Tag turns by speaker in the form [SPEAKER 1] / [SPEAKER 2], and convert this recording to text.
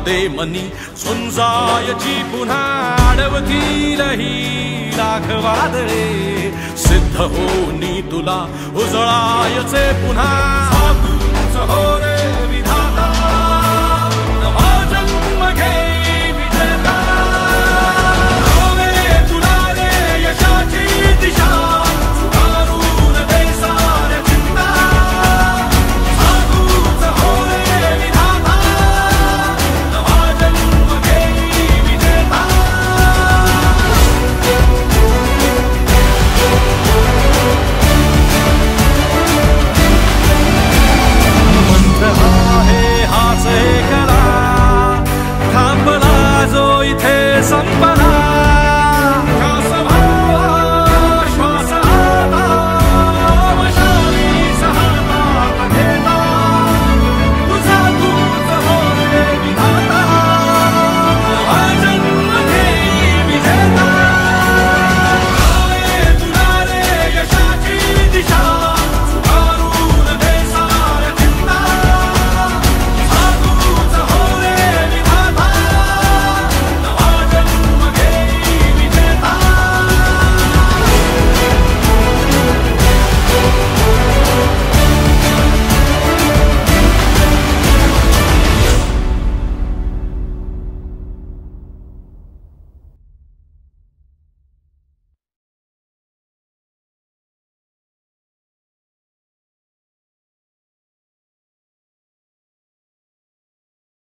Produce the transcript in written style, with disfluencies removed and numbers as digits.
[SPEAKER 1] दे मनी झुंजायची पुन्हा अडवतील ही लाख वादळे सिद्ध होनी तुला उजळायचे पुन्हा साधूच हो रे विधाता नवा जन्म घे विजेता हवे तुला रे यशाची दिशा सुधारून दे साऱ्या चिंता साधूच हो रे विधाता नवा जन्म घे विजेता मंत्र आहे हाच एकला थांबला जो इथे संपला